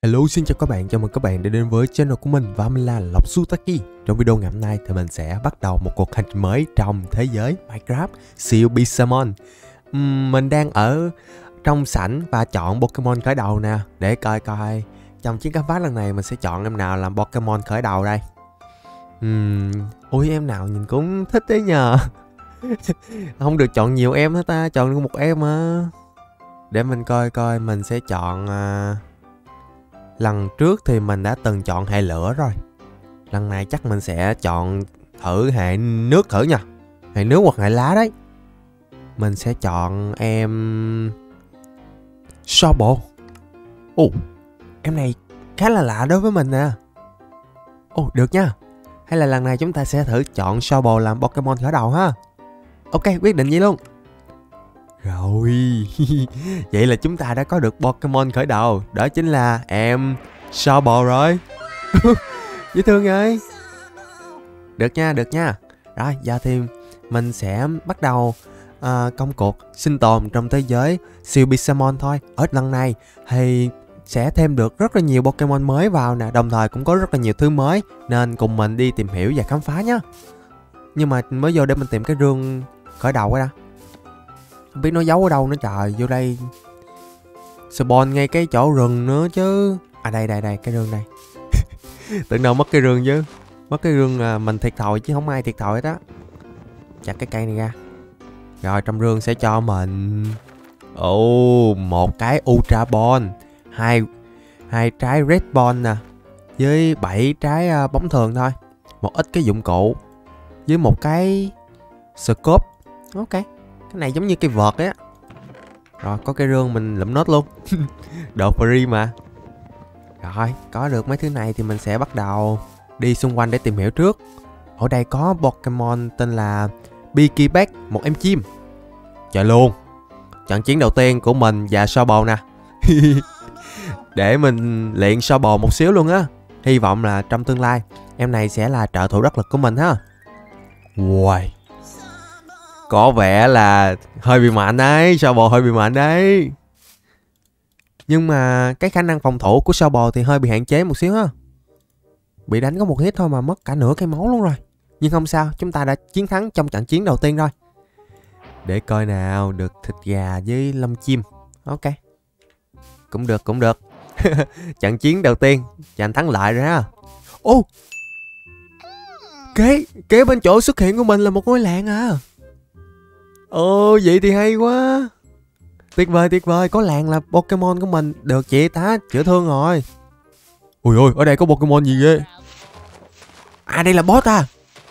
Hello, xin chào các bạn, chào mừng các bạn đã đến với channel của mình và mình là Lộc Sutaki. Trong video ngày hôm nay thì mình sẽ bắt đầu một cuộc hành trình mới trong thế giới Minecraft COB Summon. Mình đang ở trong sảnh và chọn Pokemon khởi đầu nè, để coi trong chiến khám phá lần này mình sẽ chọn em nào làm Pokemon khởi đầu đây. Ui, em nào nhìn cũng thích đấy nhờ. Không được chọn nhiều em hết ta, chọn được một em á. Để mình coi mình sẽ chọn lần trước thì mình đã từng chọn hệ lửa rồi. Lần này chắc mình sẽ chọn thử hệ nước thử nha. Hệ nước hoặc hệ lá đấy. Mình sẽ chọn em Sobble. Ồ, em này khá là lạ đối với mình nè. Ồ, được nha. Hay là lần này chúng ta sẽ thử chọn Sobble làm Pokemon khởi đầu ha. Ok, quyết định vậy luôn. Rồi. Vậy là chúng ta đã có được Pokemon khởi đầu. Đó chính là em Sobble rồi. Dễ thương ơi. Được nha. Rồi, giờ thì mình sẽ bắt đầu công cuộc sinh tồn trong thế giới COB Summon thôi. Ở lần này thì sẽ thêm được rất là nhiều Pokemon mới vào nè. Đồng thời cũng có rất là nhiều thứ mới. Nên cùng mình đi tìm hiểu và khám phá nhé. Nhưng mà mới vô để mình tìm cái rương khởi đầu cái đã. Không biết nó giấu ở đâu nữa trời. Vô đây spawn ngay cái chỗ rừng nữa chứ. À đây cái rương đây. Tưởng đâu mất cái rương chứ. Mất cái rương mình thiệt thòi chứ không ai thiệt thòi hết á. Chặt cái cây này ra. Rồi trong rương sẽ cho mình một cái Ultra Ball, hai trái Red Ball nè, với 7 trái bóng thường thôi. Một ít cái dụng cụ với một cái scope. Ok, cái này giống như cái vợt á. Rồi có cái rương mình lụm nốt luôn. Đồ free mà. Rồi có được mấy thứ này thì mình sẽ bắt đầu đi xung quanh để tìm hiểu trước. Ở đây có Pokemon tên là Pikipek, một em chim. Trời luôn. Trận chiến đầu tiên của mình và Sobble nè. Để mình luyện Sobble một xíu luôn á. Hy vọng là trong tương lai em này sẽ là trợ thủ đắc lực của mình ha. Wow, có vẻ là hơi bị mạnh đấy. Sobble hơi bị mạnh đấy. Nhưng mà cái khả năng phòng thủ của Sobble thì hơi bị hạn chế một xíu ha. Bị đánh có một hit thôi mà mất cả nửa cây máu luôn rồi. Nhưng không sao, chúng ta đã chiến thắng trong trận chiến đầu tiên rồi. Để coi nào, được thịt gà với lông chim. Ok, cũng được. Trận chiến đầu tiên giành thắng lợi rồi ha. Ô, kế bên chỗ xuất hiện của mình là một ngôi làng à. Ồ, vậy thì hay quá. Tuyệt vời, có làng là Pokemon của mình được chị tá chữa thương rồi. Ui ôi, ở đây có Pokemon gì ghê. À, đây là boss à.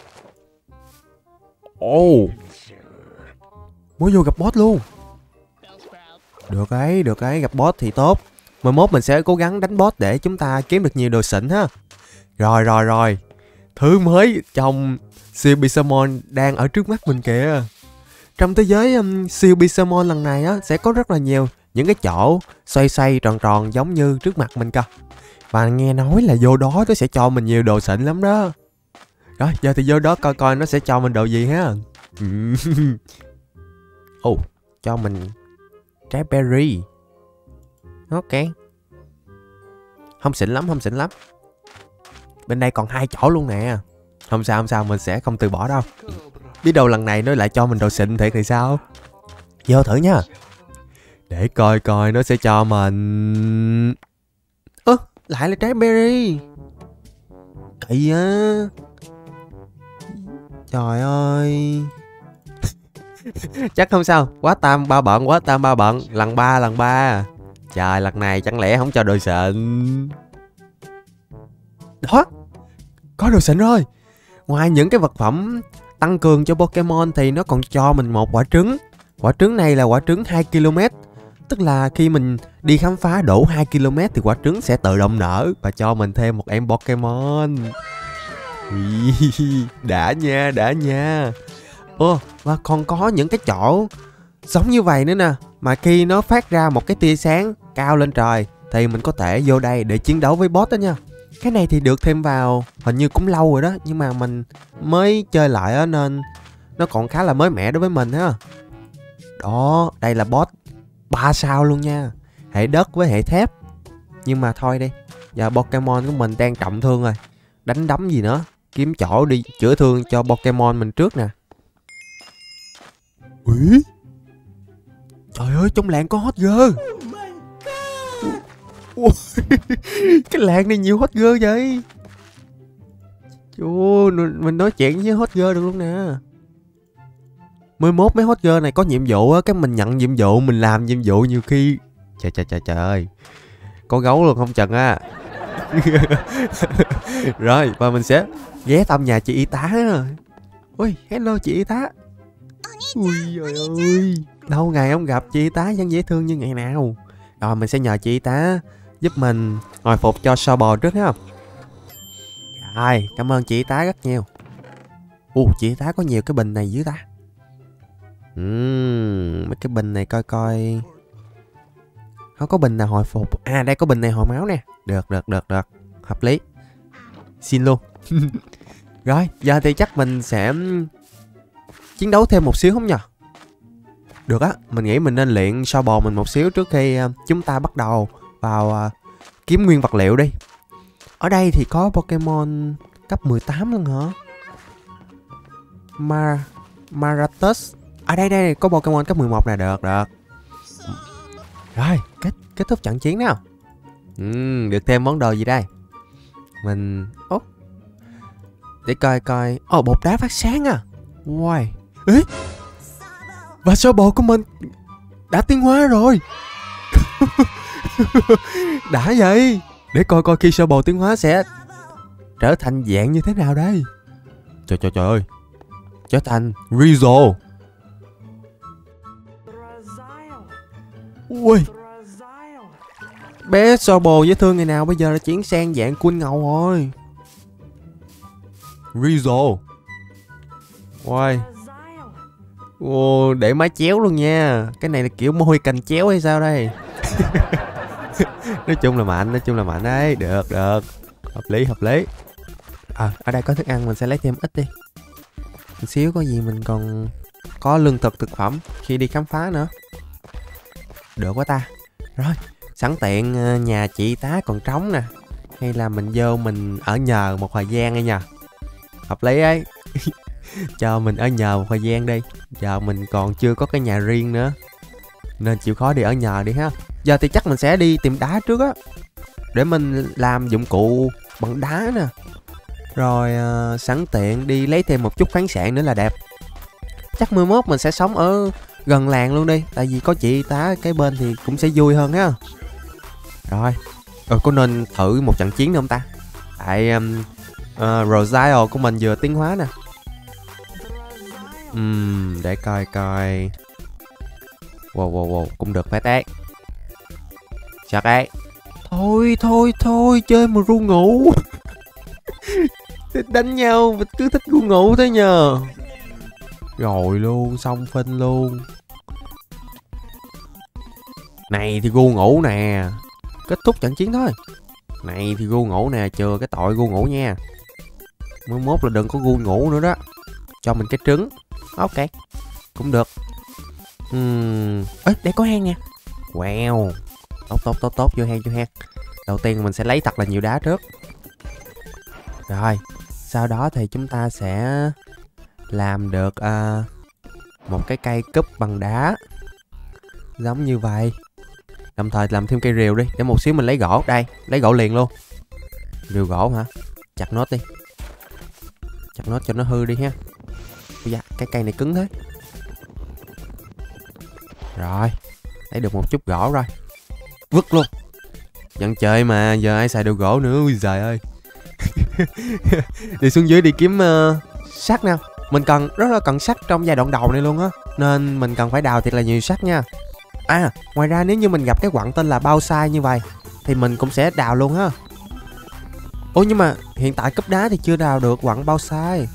Ồ, mới vô gặp boss luôn. Được ấy, gặp boss thì tốt. Mai mốt mình sẽ cố gắng đánh boss để chúng ta kiếm được nhiều đồ xịn ha. Rồi. Thứ mới trong COB Summon đang ở trước mắt mình kìa. Trong thế giới COB Summon lần này á, sẽ có rất là nhiều những cái chỗ xoay tròn giống như trước mặt mình cơ. Và nghe nói là vô đó nó sẽ cho mình nhiều đồ xịn lắm đó. Rồi, giờ thì vô đó coi nó sẽ cho mình đồ gì ha. Cho mình trái berry. Ok. Không xịn lắm. Bên đây còn 2 chỗ luôn nè. Không sao, mình sẽ không từ bỏ đâu. Biết đâu lần này nó lại cho mình đồ xịn thiệt thì sao. Vô thử nha. Để coi nó sẽ cho mình. Lại là trái berry. Kỳ á. Trời ơi. Chắc không sao. Quá tam ba bận. Lần ba. Trời, lần này chẳng lẽ không cho đồ xịn. Đó, có đồ xịn rồi. Ngoài những cái vật phẩm tăng cường cho Pokemon thì nó còn cho mình một quả trứng. Quả trứng này là quả trứng 2 km. Tức là khi mình đi khám phá đủ 2 km thì quả trứng sẽ tự động nở và cho mình thêm một em Pokemon. Đã nha. Và còn có những cái chỗ giống như vậy nữa nè. Mà khi nó phát ra một cái tia sáng cao lên trời thì mình có thể vô đây để chiến đấu với boss đó nha. Cái này thì được thêm vào hình như cũng lâu rồi đó. Nhưng mà mình mới chơi lại á, nên nó còn khá là mới mẻ đối với mình ha. Đó, đây là boss 3 sao luôn nha. Hệ đất với hệ thép. Nhưng mà thôi đi, Giờ Pokemon của mình đang trọng thương rồi. Đánh đấm gì nữa. Kiếm chỗ đi chữa thương cho Pokemon mình trước nè. Ủa? Trời ơi, trong làng có hot girl. Cái làng này nhiều hot girl vậy. Ồ, mình nói chuyện với hot girl được luôn nè. 11 mấy hot girl này có nhiệm vụ á, cái mình nhận nhiệm vụ, mình làm nhiệm vụ nhiều khi. Trời ơi. Có gấu luôn không chừng á. Rồi, và mình sẽ ghé thăm nhà chị y tá rồi. Ui, hello chị y tá. Ui trời ơi, lâu ngày không gặp chị y tá vẫn dễ thương như ngày nào. Rồi mình sẽ nhờ chị y tá giúp mình hồi phục cho Sobble trước ha. Rồi, cảm ơn chị y tá rất nhiều. Chị y tá có nhiều cái bình này dưới ta. Mấy cái bình này coi coi. Không có bình nào hồi phục. À đây có bình này hồi máu nè. Được. Hợp lý. Xin luôn. Rồi, giờ thì chắc mình sẽ chiến đấu thêm một xíu không nhờ? Được á, mình nghĩ mình nên luyện Sobble mình một xíu trước khi chúng ta bắt đầu vào kiếm nguyên vật liệu đi. Ở đây thì có Pokemon cấp 18 luôn hả? Maratus. À đây có Pokemon cấp 11 nè, được. Rồi, kết thúc trận chiến nào. Được thêm món đồ gì đây? Mình để coi. Bột đá phát sáng à. Wow. Ê? Và Sobble của mình đã tiến hóa rồi. Đã vậy. Để coi khi Sobble tiến hóa sẽ trở thành dạng như thế nào đây. Trời ơi. Trở thành Rizzo. Ui. Bé Sobble dễ thương ngày nào bây giờ đã chuyển sang dạng cool ngầu rồi. Rizzo. Ui. Để máy chéo luôn nha. Cái này là kiểu môi cành chéo hay sao đây? Nói chung là mạnh đấy. Được. Hợp lý. Ở đây có thức ăn, mình sẽ lấy thêm ít đi. Một xíu có gì mình còn có lương thực thực phẩm khi đi khám phá nữa. Được quá ta. Rồi, sẵn tiện nhà chị tá còn trống nè. Hay là mình vô mình ở nhờ một thời gian đi nha. Hợp lý ấy. Cho mình ở nhờ một thời gian đi. Giờ mình còn chưa có cái nhà riêng nữa, nên chịu khó đi ở nhờ đi ha. Giờ thì chắc mình sẽ đi tìm đá trước á, để mình làm dụng cụ bằng đá nè. Rồi sẵn tiện đi lấy thêm một chút khoáng sản nữa là đẹp. Chắc 11 mình sẽ sống ở gần làng luôn đi. Tại vì có chị tá cái bên thì cũng sẽ vui hơn ha. Rồi có nên thử một trận chiến nữa không ta? Tại Rosario của mình vừa tiến hóa nè. Để coi. Wow, cũng được phết đấy. Sao đấy? Thôi, chơi mà ru ngủ. Thích đánh nhau mà cứ thích ru ngủ thế nhờ. Rồi luôn, xong phinh luôn. Này thì gu ngủ nè. Kết thúc trận chiến thôi. Này thì gu ngủ nè, chừa cái tội gu ngủ nha. 11 là đừng có gu ngủ nữa đó. Cho mình cái trứng. Ok, cũng được. Đây có hang nha. Wow. Tốt, vô hang. Đầu tiên mình sẽ lấy thật là nhiều đá trước. Rồi, sau đó thì chúng ta sẽ làm được một cái cây cúp bằng đá. Giống như vậy. Đồng thời làm thêm cây rìu đi. Để một xíu mình lấy gỗ. Đây, lấy gỗ liền luôn. Rìu gỗ hả? Chặt nốt đi. Chặt nốt cho nó hư đi ha. Dạ, cái cây này cứng thế. Rồi, lấy được một chút gỗ rồi. Vứt luôn. Dân chơi mà, giờ ai xài đồ gỗ nữa. Ui giời ơi. Đi xuống dưới đi kiếm sắt nào. Mình rất là cần sắt trong giai đoạn đầu này luôn á. Nên mình cần phải đào thiệt là nhiều sắt nha. Ngoài ra nếu như mình gặp cái quặng tên là bao sai như vậy thì mình cũng sẽ đào luôn ha. Nhưng mà hiện tại cúp đá thì chưa đào được quặng bao sai.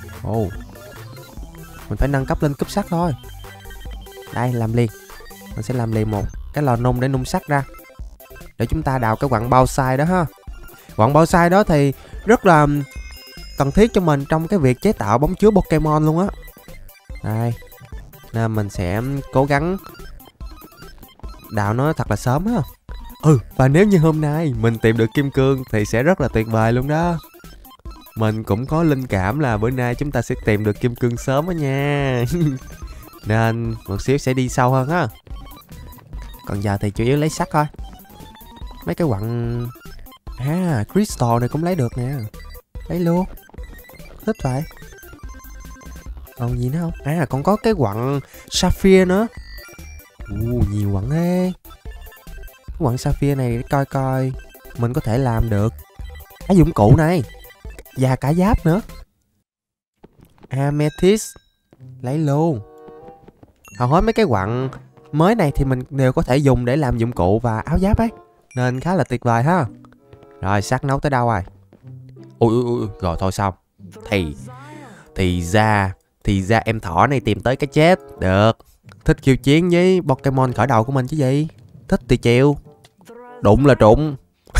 Mình phải nâng cấp lên cúp sắt thôi. Đây, làm liền. Mình sẽ làm liền một cái lò nung để nung sắt ra, để chúng ta đào cái quặng bao sai đó ha. Quặng bao sai đó thì rất là cần thiết cho mình trong cái việc chế tạo bóng chứa Pokemon luôn á. Đây, nên mình sẽ cố gắng đào nó thật là sớm ha. Và nếu như hôm nay mình tìm được kim cương thì sẽ rất là tuyệt vời luôn đó. Mình cũng có linh cảm là bữa nay chúng ta sẽ tìm được kim cương sớm đó nha. Nên một xíu sẽ đi sâu hơn á. Còn giờ thì chủ yếu lấy sắt thôi. Mấy cái quặng crystal này cũng lấy được nè. Lấy luôn. Thích vậy. Còn gì nữa không? Còn có cái quặng sapphire nữa. Nhiều quặng thế. Cái quặng sapphire này để coi coi mình có thể làm được cái dụng cụ này. Và cả giáp nữa. Amethyst. Lấy luôn. Hầu hết mấy cái quặng mới này thì mình đều có thể dùng để làm dụng cụ và áo giáp ấy. Nên khá là tuyệt vời ha. Rồi sắt nấu tới đâu rồi? Ui, rồi thôi xong. Thì ra em thỏ này tìm tới cái chết. Được. Thích khiêu chiến với Pokemon khởi đầu của mình chứ gì. Thích thì chịu. Đụng là trụng.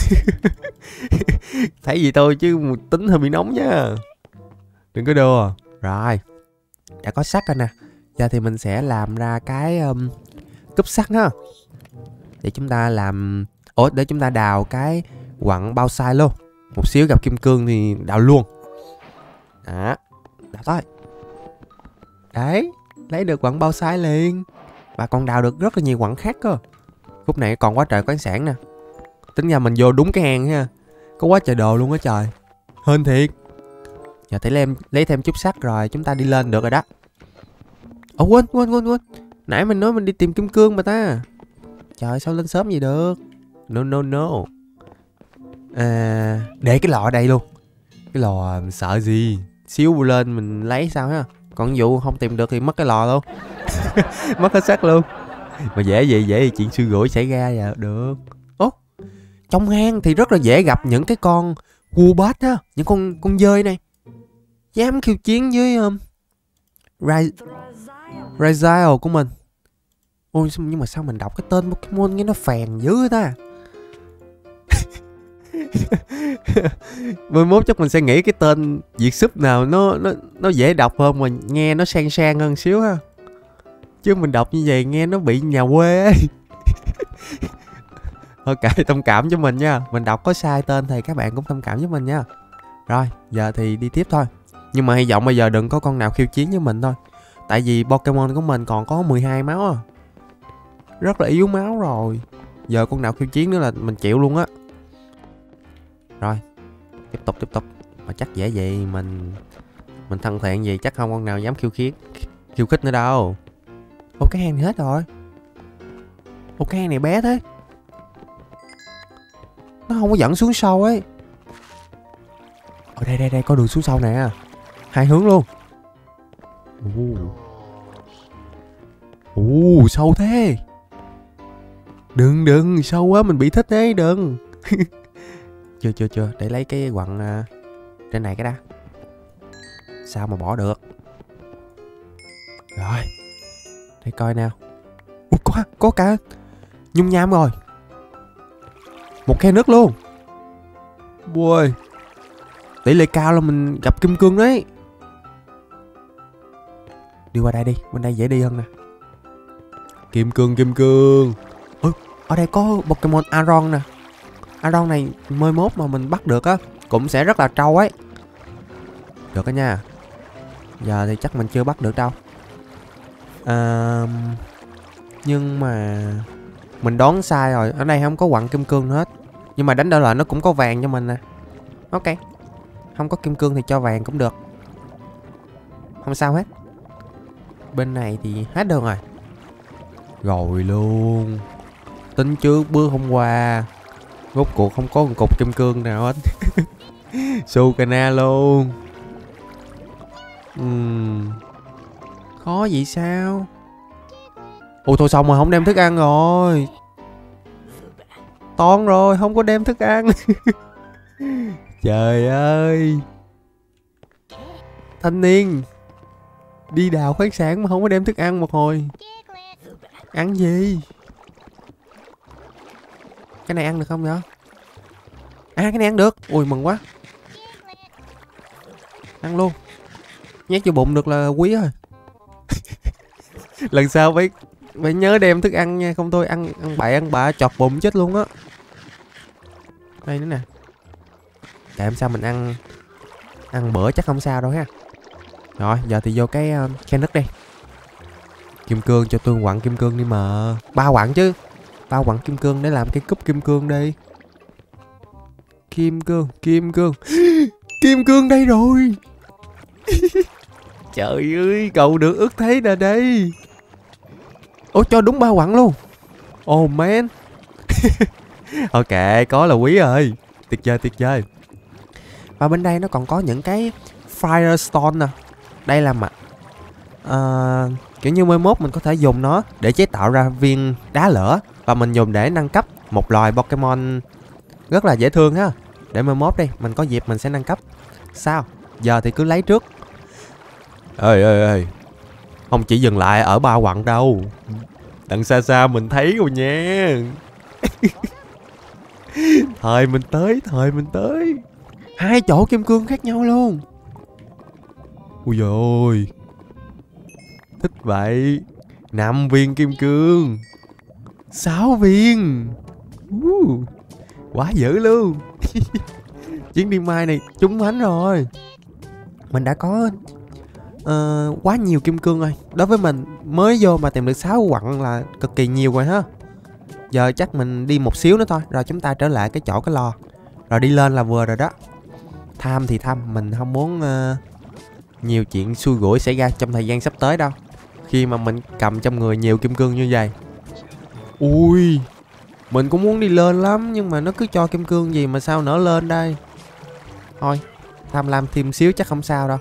Thấy gì thôi chứ tính hơi bị nóng nha. Đừng có đùa. Rồi. Đã có sắt rồi nè. Giờ thì mình sẽ làm ra cái cúp sắt ha. Để chúng ta làm... để chúng ta đào cái quặng bao sai luôn. Một xíu gặp kim cương thì đào luôn. Đó. Đào thôi. Đấy. Lấy được quặng bao sai liền. Và còn đào được rất là nhiều quặng khác cơ. Khúc này còn quá trời khoáng sản nè. Tính ra mình vô đúng cái hang ha. Có quá trời đồ luôn á trời. Hên thiệt. Giờ thấy lấy thêm chút sắt rồi chúng ta đi lên được rồi đó. Quên. Nãy mình nói mình đi tìm kim cương mà ta. Trời sao lên sớm vậy được. No. Để cái lọ ở đây luôn. Cái lò sợ gì. Xíu lên mình lấy sao ha. Còn vụ không tìm được thì mất cái lò luôn. Mất hết sắt luôn. Mà dễ gì chuyện xui rủi xảy ra vậy. Được. Trong hang thì rất là dễ gặp những cái con Woobat á. Những con dơi này. Dám khiêu chiến với Raziel của mình. Nhưng mà sao mình đọc cái tên Pokemon nghe nó phèn dữ ta. 11 chắc mình sẽ nghĩ cái tên Việt súp nào nó dễ đọc hơn mà nghe nó sang hơn xíu ha. Chứ mình đọc như vậy nghe nó bị nhà quê ấy. Ok, thông cảm với mình nha. Mình đọc có sai tên thì các bạn cũng thông cảm với mình nha. Rồi, giờ thì đi tiếp thôi. Nhưng mà hy vọng bây giờ đừng có con nào khiêu chiến với mình thôi. Tại vì Pokemon của mình còn có 12 máu à. Rất là yếu máu rồi. Giờ con nào khiêu chiến nữa là mình chịu luôn á. Rồi, tiếp tục. Mà chắc dễ vậy mình thân thiện gì chắc không con nào dám khiêu khích nữa đâu. Cái hang này hết rồi. Cái hang này bé thế. Nó không có dẫn xuống sâu ấy. Đây có đường xuống sâu nè. Hai hướng luôn. Sâu thế. Đừng sâu quá mình bị thích đấy. Đừng. Chưa. Để lấy cái quặng trên này cái đã. Sao mà bỏ được. Rồi. Để coi nào. Có cả nhung nham rồi. Một khe nước luôn. Ui. Tỷ lệ cao là mình gặp kim cương đấy. Đi qua đây đi. Bên đây dễ đi hơn nè. Kim cương. Ở đây có Pokemon Aron nè. Aron này 11 mà mình bắt được á cũng sẽ rất là trâu ấy. Được đó nha. Giờ thì chắc mình chưa bắt được đâu. Nhưng mà mình đoán sai rồi. Ở đây không có quặng kim cương hết. Nhưng mà đánh đổi lại nó cũng có vàng cho mình nè. Ok. Không có kim cương thì cho vàng cũng được. Không sao hết. Bên này thì hết được rồi. Rồi luôn. Tính trước bữa hôm qua rốt cuộc không có một cục kim cương nào hết. Sukana luôn. Khó vậy sao? Thôi xong rồi không đem thức ăn rồi. Toan rồi không có đem thức ăn. Trời ơi. Thanh niên đi đào khoáng sản mà không có đem thức ăn một hồi. Ăn gì? Cái này ăn được không vậy? Cái này ăn được. Ui mừng quá. Ăn luôn. Nhét vô bụng được là quý rồi. Lần sau phải nhớ đem thức ăn nha. Không thôi ăn bậy ăn bạ chọt bụng chết luôn á. Đây nữa nè. Để làm sao mình ăn bữa chắc không sao đâu ha. Rồi giờ thì vô cái khe nứt đi. Kim cương, cho tôi quặng kim cương đi mà. 3 quặng chứ. 3 quặng kim cương để làm cái cúp kim cương đi. Kim cương. Kim cương đây rồi. Trời ơi, cầu được ước thấy nè đây. Ủa cho đúng 3 quặng luôn. Oh man. Ok, có là quý rồi. Tuyệt vời. Và bên đây nó còn có những cái Firestone nè. Đây là mặt kiểu như 11 mình có thể dùng nó để chế tạo ra viên đá lửa. Và mình dùng để nâng cấp một loài Pokemon rất là dễ thương ha. Để 11 đi, mình có dịp mình sẽ nâng cấp. Sao? Giờ thì cứ lấy trước. Ê, không chỉ dừng lại ở 3 quặng đâu. Đằng xa mình thấy rồi nha. Thời mình tới. 2 chỗ kim cương khác nhau luôn. Ui dồi ôi. Thích vậy. 5 viên kim cương. 6 viên. Quá dữ luôn. Chuyến đi mai này trúng bánh rồi. Mình đã có quá nhiều kim cương rồi. Đối với mình mới vô mà tìm được 6 quặng là cực kỳ nhiều rồi ha. Giờ chắc mình đi một xíu nữa thôi, rồi chúng ta trở lại cái chỗ cái lò, rồi đi lên là vừa rồi đó. Tham thì tham, mình không muốn nhiều chuyện xui rủi xảy ra trong thời gian sắp tới đâu, khi mà mình cầm trong người nhiều kim cương như vậy. Ui, mình cũng muốn đi lên lắm, nhưng mà nó cứ cho kim cương gì mà sao nở lên đây. Thôi, tham lam thêm xíu chắc không sao đâu.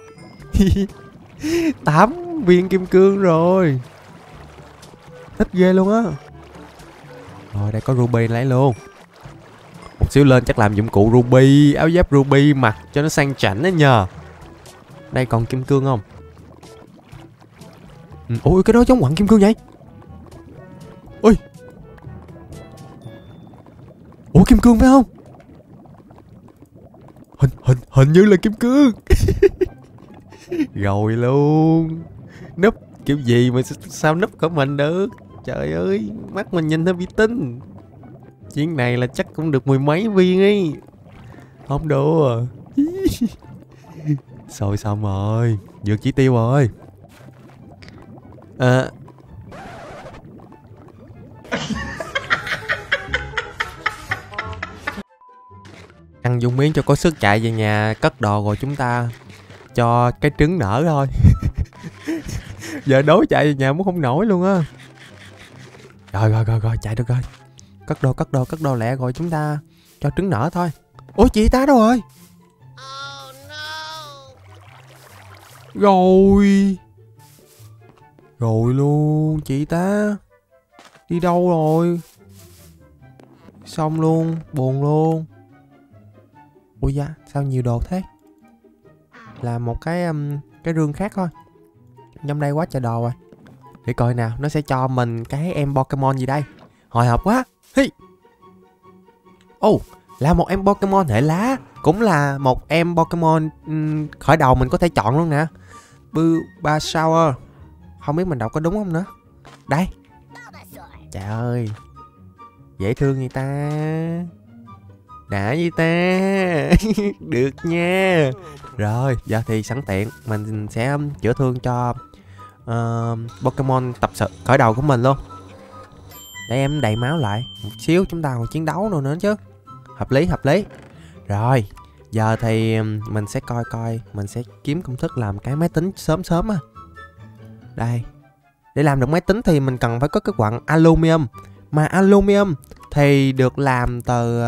8 viên kim cương rồi. Thích ghê luôn á. Rồi đây có ruby lấy luôn. Một xíu lên chắc làm dụng cụ ruby, áo giáp ruby mặc cho nó sang chảnh đó nhờ. Đây còn kim cương không? Ôi cái đó giống quặng kim cương vậy. Ôi. Ủa kim cương phải không? Hình như là kim cương. Rồi luôn. Núp kiểu gì mà sao núp của mình được. Trời ơi, mắt mình nhìn thấy vi tinh. Chuyến này là chắc cũng được 10 mấy viên ấy. Không đùa. Rồi xong rồi, vượt chỉ tiêu rồi. Ăn dung miếng cho có sức chạy về nhà cất đồ, rồi chúng ta cho cái trứng nở thôi. Giờ đói chạy về nhà muốn không nổi luôn á. Rồi chạy được rồi. Cất đồ lẹ rồi chúng ta cho trứng nở thôi. Ủa chị ta đâu rồi? Oh, no. Rồi luôn, chị ta đi đâu rồi? Xong luôn, buồn luôn. Ui da, sao nhiều đồ thế? Làm một cái rương khác thôi. Trong đây quá trời đồ rồi. Để coi nào, nó sẽ cho mình cái em Pokemon gì đây. Hồi hộp quá. Hi. Là một em Pokemon hệ lá. Cũng là một em Pokemon khởi đầu mình có thể chọn luôn nè. Bulbasaur. Không biết mình đọc có đúng không nữa. Đây. Trời ơi, dễ thương vậy ta. Đã vậy ta. Được nha. Rồi, giờ thì sẵn tiện mình sẽ chữa thương cho Pokemon tập sự khởi đầu của mình luôn. Để em đầy máu lại. Một xíu chúng ta còn chiến đấu nữa chứ. Hợp lý. Rồi, giờ thì mình sẽ coi mình sẽ kiếm công thức làm cái máy tính sớm á. Đây. Để làm được máy tính thì mình cần phải có cái quặng aluminum. Mà aluminum thì được làm từ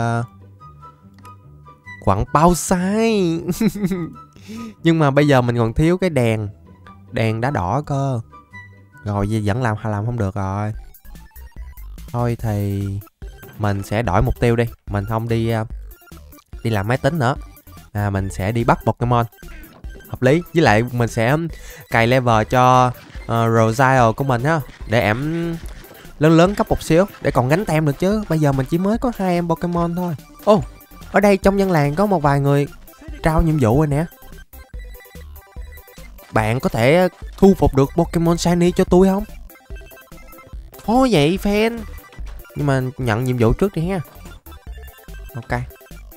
quặng bao sai. Nhưng mà bây giờ mình còn thiếu cái đèn đá đỏ cơ. Rồi vẫn làm không được rồi. Thôi thì mình sẽ đổi mục tiêu đi. Mình không đi làm máy tính nữa, mình sẽ đi bắt Pokemon. Hợp lý. Với lại mình sẽ cày level cho Rosario của mình ha, để em lớn cấp một xíu để còn gánh tem được chứ. Bây giờ mình chỉ mới có 2 em Pokemon thôi. Ở đây trong dân làng có một vài người trao nhiệm vụ rồi nè. Bạn có thể thu phục được Pokemon Shiny cho tôi không? Thôi vậy fan. Nhưng mà nhận nhiệm vụ trước đi ha. Ok.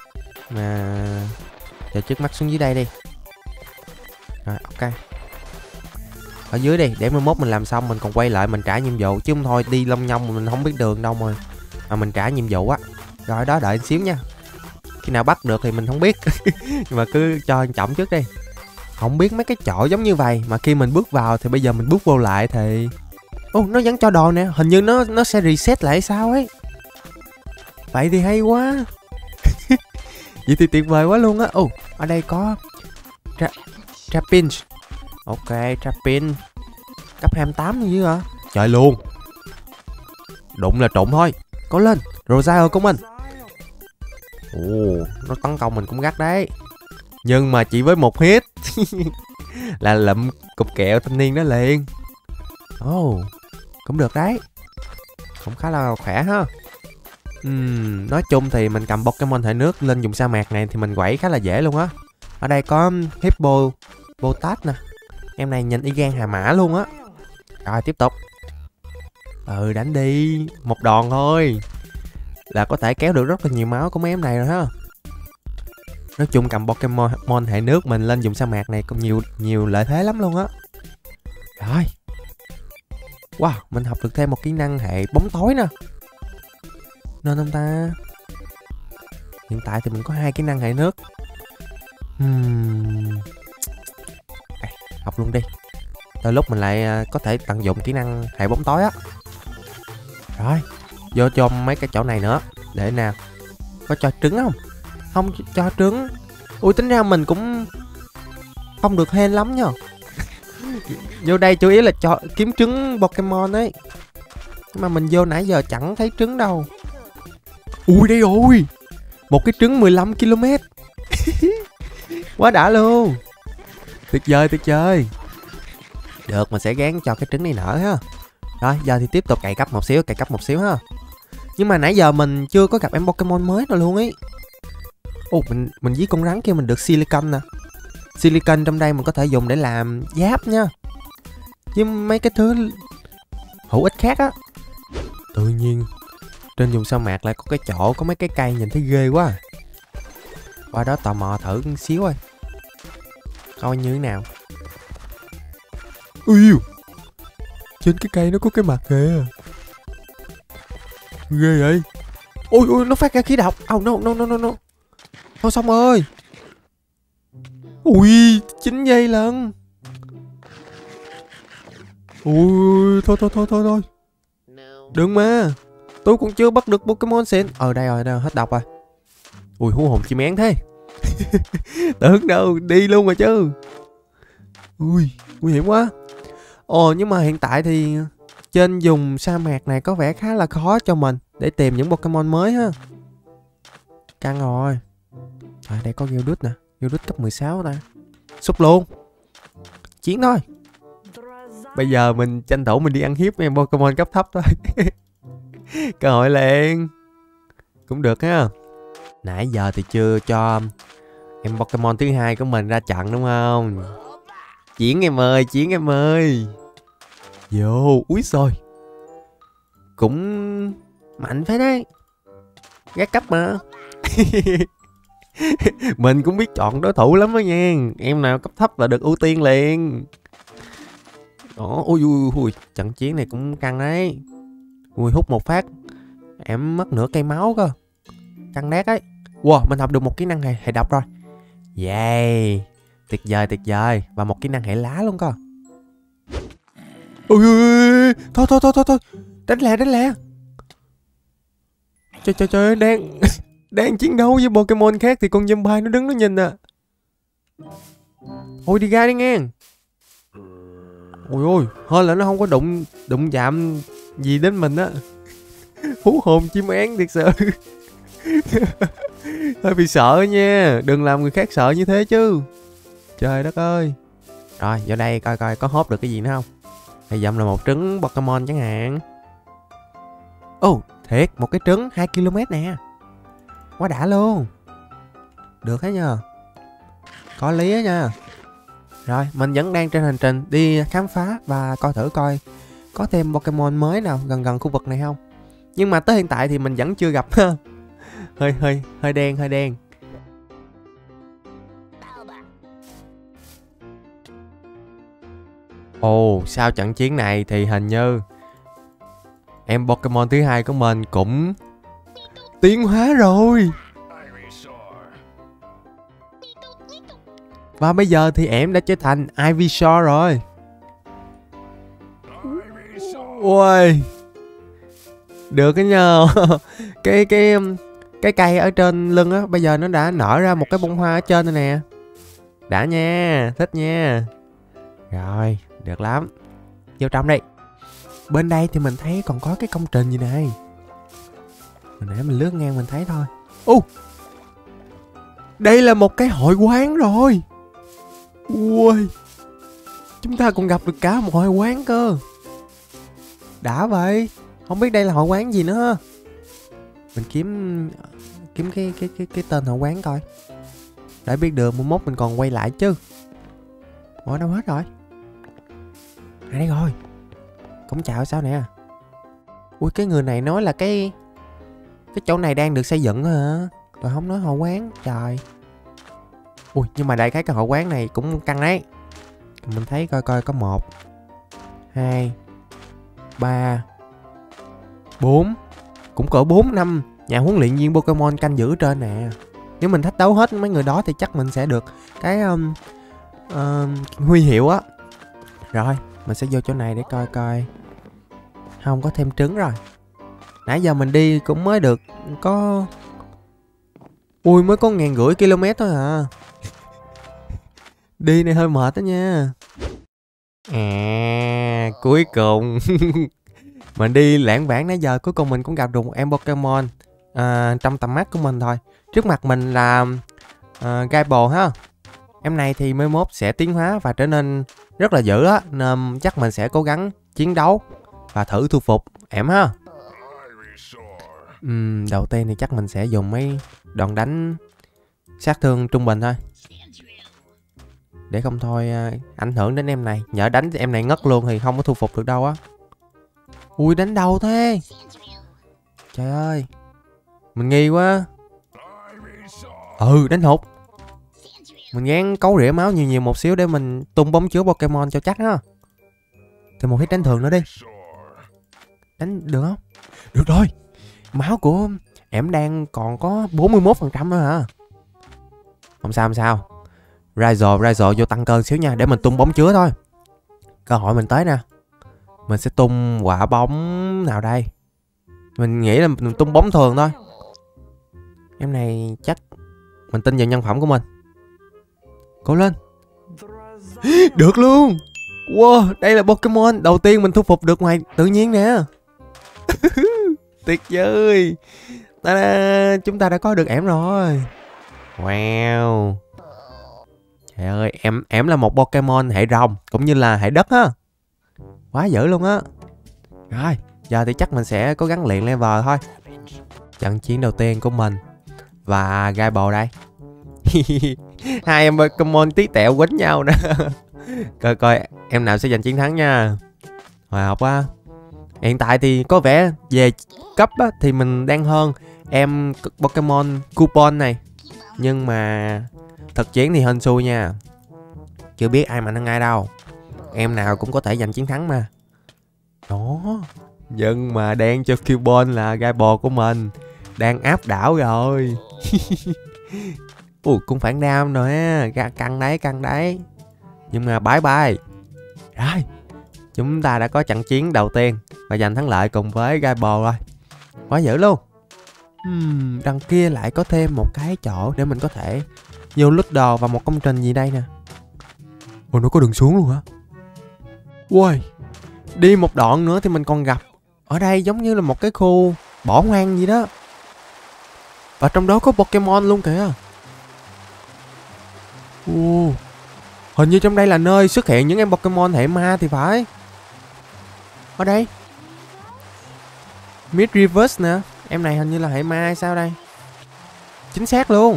Mà chờ trước mắt xuống dưới đây đi. Rồi ok. Ở dưới đi, để 11 mình làm xong mình còn quay lại mình trả nhiệm vụ, chứ không thôi đi long nhong mình không biết đường đâu mà mình trả nhiệm vụ á. Rồi đó, đợi xíu nha. Khi nào bắt được thì mình không biết. Nhưng mà cứ cho anh trọng trước đi. Không biết mấy cái chỗ giống như vậy mà khi mình bước vào thì bây giờ mình bước vô lại thì nó vẫn cho đồ nè, hình như nó sẽ reset lại sao ấy. Vậy thì hay quá. Vậy thì tuyệt vời quá luôn á. Ở đây có Trapin. Ok, Trapin cấp 28 như vậy hả? Trời luôn. Đụng là trụng thôi. Có lên, Rosario của mình. Nó tấn công mình cũng gắt đấy. Nhưng mà chỉ với một hit là lụm cục kẹo thanh niên đó liền. Cũng được đấy. Cũng khá là khỏe ha. Nói chung thì mình cầm Pokemon hệ nước lên vùng sa mạc này thì mình quẩy khá là dễ luôn á. Ở đây có Hippo Botat nè. Em này nhìn y gan Hà Mã luôn á. Rồi tiếp tục. Đánh đi. Một đòn thôi là có thể kéo được rất là nhiều máu của mấy em này rồi ha. Nói chung cầm Pokemon hệ nước mình lên vùng sa mạc này cũng nhiều lợi thế lắm luôn á. Rồi. Wow, mình học được thêm một kỹ năng hệ bóng tối nè. Nên không ta? Hiện tại thì mình có 2 kỹ năng hệ nước. Học luôn đi. Tới lúc mình lại có thể tận dụng kỹ năng hệ bóng tối á. Rồi, vô cho mấy cái chỗ này nữa. Để nào. Có cho trứng không? Không cho trứng. Tính ra mình cũng không được hên lắm nha. Vô đây chủ yếu là cho kiếm trứng Pokemon ấy. Mà mình vô nãy giờ chẳng thấy trứng đâu. Đây rồi. Một cái trứng 15 km. Quá đã luôn. Tuyệt vời. Được, mình sẽ gán cho cái trứng này nở ha. Rồi, giờ thì tiếp tục cày cấp một xíu ha. Nhưng mà nãy giờ mình chưa có gặp em Pokemon mới nào luôn ấy. Mình với con rắn kia mình được Silicon nè. Silicon trong đây mình có thể dùng để làm giáp nha. Với mấy cái thứ hữu ích khác á. Tự nhiên trên vùng sa mạc lại có cái chỗ có mấy cái cây nhìn thấy ghê quá. Qua đó tò mò thử một xíu thôi. Coi như thế nào. Trên cái cây nó có cái mặt kìa. Ghê vậy. Nó phát ra khí độc. No. Thôi xong rồi. 9 giây lần. Thôi. Đừng mà. Tôi cũng chưa bắt được Pokemon xịn. Đây rồi, hết độc rồi. Hú hồn chim én thế. Tưởng đâu đi luôn rồi chứ. Nguy hiểm quá. Nhưng mà hiện tại thì trên vùng sa mạc này có vẻ khá là khó cho mình để tìm những Pokemon mới ha. Căng rồi. Đây có Geodude nè. Geodude cấp 16 nè. Xúc luôn. Chiến thôi. Bây giờ mình tranh thủ mình đi ăn hiếp em Pokemon cấp thấp thôi. Cơ hội liền. Cũng được ha. Nãy giờ thì chưa cho em Pokemon thứ hai của mình ra trận đúng không? Chiến em ơi. Vô, rồi. Cũng mạnh phết đấy. Gác cấp mà. Mình cũng biết chọn đối thủ lắm đó nha. Em nào cấp thấp là được ưu tiên liền. Đó, trận chiến này cũng căng đấy. Hút một phát em mất nửa cây máu cơ. Căng đét ấy. Mình học được một kỹ năng hệ độc rồi. Yeah. Tuyệt vời. Và một kỹ năng hệ lá luôn cơ. Thôi. Đánh lẹ. Trời đang chiến đấu với Pokemon khác thì con zombie nó đứng nó nhìn à. Đi ra đi nghe. Hơn là nó không có đụng chạm gì đến mình á. Hú hồn chim én thiệt sự. Hơi bị sợ nha. Đừng làm người khác sợ như thế chứ. Trời đất ơi. Rồi vô đây coi có hốt được cái gì nữa không. Hay dầm là một trứng Pokemon chẳng hạn. Thiệt, một cái trứng 2 km nè. Quá đã luôn. Được hết nha. Có lý á nha. Rồi, mình vẫn đang trên hành trình đi khám phá và coi thử coi có thêm Pokemon mới nào gần khu vực này không. Nhưng mà tới hiện tại thì mình vẫn chưa gặp. Hơi đen. Ồ, sau trận chiến này thì hình như em Pokemon thứ hai của mình cũng tiến hóa rồi. Và bây giờ thì em đã trở thành Ivysaur rồi. Ui, được cái nhờ. cái cây ở trên lưng á, bây giờ nó đã nở ra một cái bông hoa ở trên này nè. Đã nha, thích nha. Rồi, được lắm. Vô trong đi. Bên đây thì mình thấy còn có cái công trình gì này. Hồi nãy mình lướt ngang mình thấy thôi. Đây là một cái hội quán rồi. Ui, chúng ta còn gặp được cả một hội quán cơ. Đã vậy. Không biết đây là hội quán gì nữa. Mình kiếm cái tên hội quán coi, để biết được mốt mình còn quay lại chứ. Ủa đâu hết rồi? À đây rồi. Cũng chào sao nè. Ui, cái người này nói là cái chỗ này đang được xây dựng hả? Rồi không nói hội quán. Trời. Ui, nhưng mà đại khái cái hội quán này cũng căng đấy. Mình thấy coi có 1 2 3 4, cũng cỡ 4-5 nhà huấn luyện viên Pokemon canh giữ ở trên nè. Nếu mình thách đấu hết mấy người đó thì chắc mình sẽ được cái huy hiệu á. Rồi, mình sẽ vô chỗ này để coi. Không có thêm trứng rồi. Nãy giờ mình đi cũng mới được có... Ui, mới có 1.500 km thôi à. Đi này hơi mệt đó nha. À, cuối cùng mình đi lãng vãng nãy giờ, cuối cùng mình cũng gặp được một em Pokemon trong tầm mắt của mình thôi. Trước mặt mình là Gaibol ha. Em này thì mới mốt sẽ tiến hóa và trở nên rất là dữ á, nên chắc mình sẽ cố gắng chiến đấu và thử thu phục em ha. Đầu tiên thì chắc mình sẽ dùng mấy đòn đánh sát thương trung bình thôi, để không thôi ảnh hưởng đến em này. Nhỡ đánh em này ngất luôn thì không có thu phục được đâu á. Ui, đánh đâu thế? Trời ơi, mình nghi quá. Đánh hụt. Mình gán cấu rỉa máu nhiều một xíu để mình tung bóng chứa Pokemon cho chắc ha. Thì một hit đánh thường nữa đi. Đánh được không? Được rồi. Máu của em đang còn có 41% nữa hả? Không sao. Raizo vô tăng cân xíu nha, để mình tung bóng chứa thôi. Cơ hội mình tới nè. Mình sẽ tung quả bóng nào đây? Mình nghĩ là mình tung bóng thường thôi. Em này chắc mình tin vào nhân phẩm của mình. Cố lên. Được luôn. Wow, đây là Pokemon đầu tiên mình thu phục được ngoài tự nhiên nè. Tuyệt vời. Ta-da, chúng ta đã có được ẻm rồi. Wow. Trời ơi, ẻm là một Pokemon hệ rồng cũng như là hệ đất á. Quá dữ luôn á. Rồi, giờ thì chắc mình sẽ cố gắng luyện level thôi. Trận chiến đầu tiên của mình và Gaibol đây. Hai em Pokemon tí tẹo quýnh nhau nè. Coi em nào sẽ giành chiến thắng nha. Hòa học quá. Hiện tại thì có vẻ về cấp á, thì mình đang hơn em Pokemon Coupon này. Nhưng mà thực chiến thì hên xui nha. Chưa biết ai mạnh hơn ai đâu. Em nào cũng có thể giành chiến thắng mà. Đó. Nhưng mà đang cho Coupon là Gaibol của mình đang áp đảo rồi. Ui, cũng phản đam rồi á. Căng đấy. Nhưng mà bye bye. Rồi, chúng ta đã có trận chiến đầu tiên và giành thắng lợi cùng với Gaibol rồi. Quá dữ luôn. Đằng kia lại có thêm một cái chỗ để mình có thể vô lút đồ vào một công trình gì đây nè. Ồ, nó có đường xuống luôn hả? Ui, đi một đoạn nữa thì mình còn gặp ở đây giống như là một cái khu bỏ hoang gì đó. Và trong đó có Pokemon luôn kìa. Hình như trong đây là nơi xuất hiện những em Pokemon hệ ma thì phải. Ở đây Mid Reverse nè. Em này hình như là hệ ma hay sao đây? Chính xác luôn.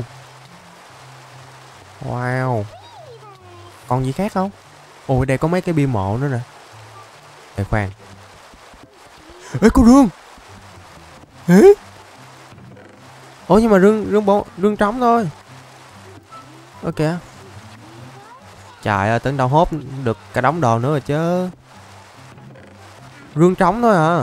Wow. Còn gì khác không? Ôi, đây có mấy cái bia mộ nữa nè. Để khoan. Ê, có rương. Ê? Ủa, nhưng mà rương trống thôi. Ok. Trời ơi, tưởng đâu hốt được cả đống đồ nữa rồi chứ. Rương trống thôi à.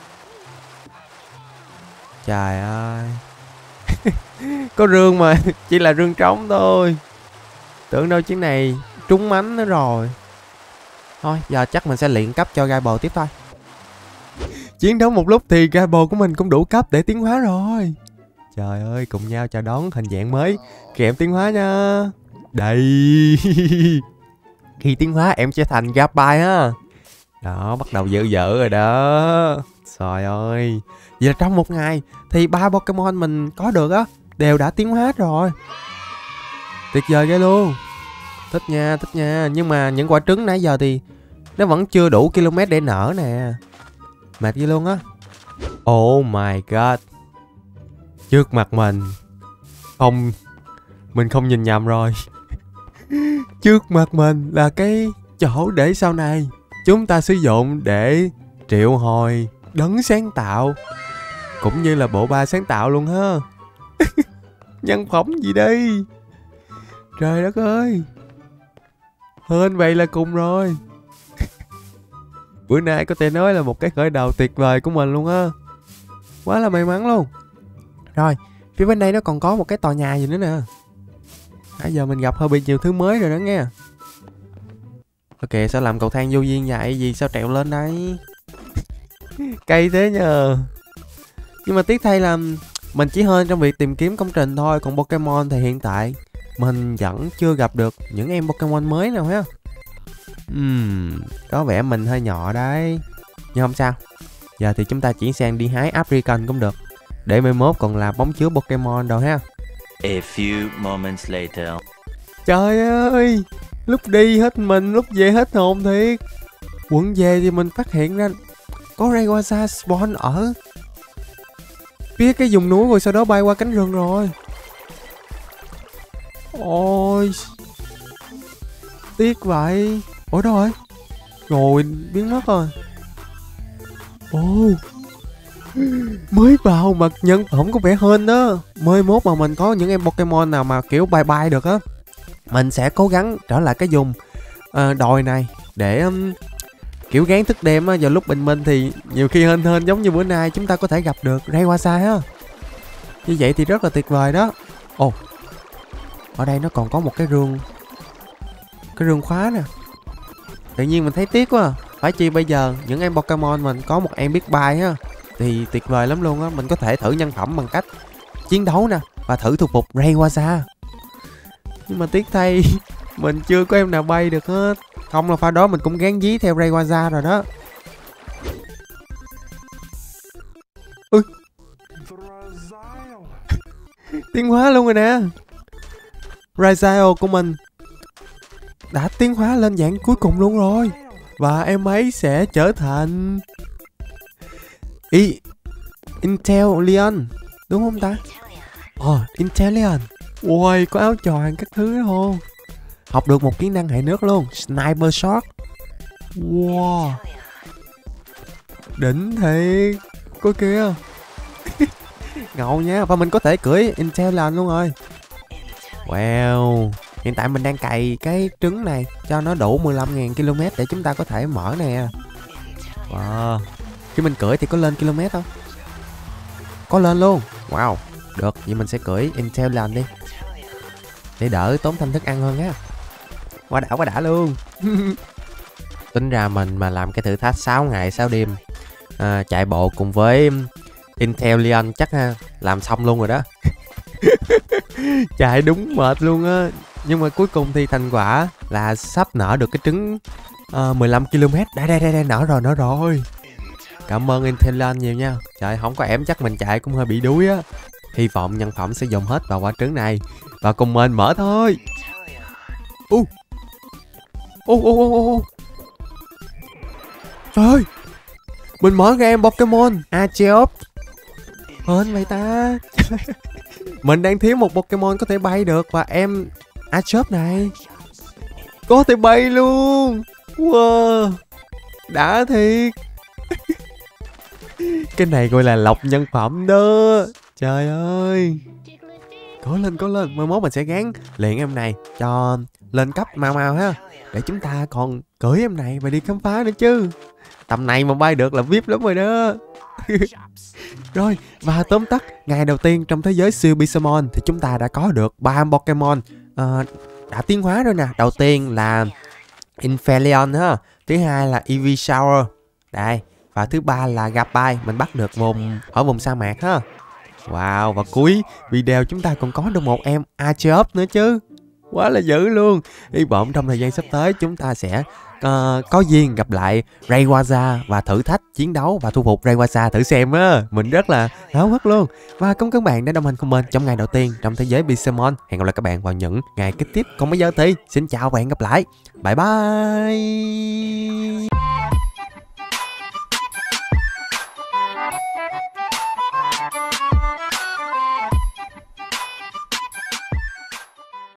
Trời ơi. Có rương mà chỉ là rương trống thôi. Tưởng đâu chuyến này trúng mánh nữa rồi. Thôi giờ chắc mình sẽ luyện cấp cho gai bồ tiếp thôi. Chiến đấu một lúc thì gai bồ của mình cũng đủ cấp để tiến hóa rồi. Trời ơi, cùng nhau chào đón hình dạng mới kèm tiến hóa nha. Đây. Khi tiến hóa em sẽ thành Gapai ha. Đó, bắt đầu dữ dữ rồi đó. Trời ơi. Vậy là trong một ngày thì 3 Pokemon mình có được á đều đã tiến hóa rồi. Tuyệt vời ghê luôn. Thích nha, thích nha. Nhưng mà những quả trứng nãy giờ thì nó vẫn chưa đủ km để nở nè. Mệt ghê luôn á. Oh my god. Trước mặt mình. Không, mình không nhìn nhầm rồi. Trước mặt mình là cái chỗ để sau này chúng ta sử dụng để triệu hồi đấng sáng tạo, cũng như là bộ ba sáng tạo luôn ha. Nhân phẩm gì đây? Trời đất ơi. Hên vậy là cùng rồi. Bữa nay có thể nói là một cái khởi đầu tuyệt vời của mình luôn á. Quá là may mắn luôn. Rồi, phía bên đây nó còn có một cái tòa nhà gì nữa nè. Nãy giờ mình gặp hơi bị nhiều thứ mới rồi đó nghe. Ok, sao làm cầu thang vô duyên vậy? Gì sao trèo lên đây? Cay thế nhờ. Nhưng mà tiếc thay là mình chỉ hên trong việc tìm kiếm công trình thôi. Còn Pokemon thì hiện tại mình vẫn chưa gặp được những em Pokemon mới nào ha. Có vẻ mình hơi nhỏ đấy. Nhưng không sao. Giờ thì chúng ta chuyển sang đi hái Apricot cũng được. Để mai mốt còn làm bóng chứa Pokemon đâu ha. A few moments later. Trời ơi, lúc đi hết mình, lúc về hết hồn thiệt. Quận về thì mình phát hiện ra có Rayquaza spawn ở phía cái vùng núi, rồi sau đó bay qua cánh rừng rồi. Ôi, tiếc vậy. Ủa đâu rồi? Rồi biến mất rồi. Ồ, mới vào mà nhân phẩm có vẻ hên đó. Mới mốt mà mình có những em Pokemon nào mà kiểu bay bay được á, mình sẽ cố gắng trở lại cái vùng đồi này để kiểu gán thức đêm á, vào lúc bình minh thì nhiều khi hên hên giống như bữa nay chúng ta có thể gặp được Rayquaza ha. Như vậy thì rất là tuyệt vời đó. Ồ, ở đây nó còn có một cái rương khóa nè. Tự nhiên mình thấy tiếc quá à. Phải chi bây giờ những em Pokemon mình có một em biết bay ha thì tuyệt vời lắm luôn á. Mình có thể thử nhân phẩm bằng cách chiến đấu nè và thử thu phục Rayquaza. Nhưng mà tiếc thay mình chưa có em nào bay được hết. Không là pha đó mình cũng gán dí theo Rayquaza rồi đó. Ui, tiến hóa luôn rồi nè. Rayquaza của mình đã tiến hóa lên dạng cuối cùng luôn rồi. Và em ấy sẽ trở thành Inteleon, đúng không ta? Inteleon. Ôi, có áo choàng các thứ đó không? Học được một kỹ năng hệ nước luôn, Sniper Shot. Wow, đỉnh thiệt. Có kia. Ngầu nha. Và mình có thể cưỡi Inteleon luôn rồi. Wow. Hiện tại mình đang cày cái trứng này cho nó đủ 15.000 km để chúng ta có thể mở nè. Wow. Khi mình cưỡi thì có lên km không? Có lên luôn. Wow. Được, vậy mình sẽ cưỡi Inteleon đi, để đỡ tốn thêm thức ăn hơn ha. Quá đã luôn. Tính ra mình mà làm cái thử thách 6 ngày 6 đêm chạy bộ cùng với Inteleon chắc làm xong luôn rồi đó. Chạy đúng mệt luôn á. Nhưng mà cuối cùng thì thành quả là sắp nở được cái trứng 15 km. Đây nở rồi. Cảm ơn Inteleon nhiều nha. Trời, không có ẻm chắc mình chạy cũng hơi bị đuối á. Hy vọng nhân phẩm sẽ dùng hết vào quả trứng này. Và cùng mình mở thôi. Trời ơi, mình mở ra em Pokemon Archeop. Hên vậy ta. Mình đang thiếu một Pokemon có thể bay được. Và em Archeop này có thể bay luôn. Wow, đã thiệt. Cái này gọi là lọc nhân phẩm đó. Trời ơi. Cố lên. Mai mốt mình sẽ gán luyện em này cho lên cấp mau mau ha, để chúng ta còn cưỡi em này và đi khám phá nữa chứ. Tầm này mà bay được là VIP lắm rồi đó. Rồi, và tóm tắt, ngày đầu tiên trong thế giới siêu Pixelmon thì chúng ta đã có được 3 Pokemon đã tiến hóa rồi nè. Đầu tiên là Infelion ha, thứ hai là Ivysaur đây, và thứ ba là Gapai, mình bắt được ở vùng sa mạc ha. Wow, và cuối video chúng ta còn có được một em Archeop nữa chứ, quá là dữ luôn. Hy vọng trong thời gian sắp tới chúng ta sẽ có duyên gặp lại Rayquaza và thử thách chiến đấu và thu phục Rayquaza thử xem á. Mình rất là háo hức luôn. Và cảm ơn các bạn đã đồng hành cùng mình trong ngày đầu tiên trong thế giới Pixelmon. Hẹn gặp lại các bạn vào những ngày kế tiếp. Còn bây giờ thì xin chào và hẹn gặp lại. Bye bye.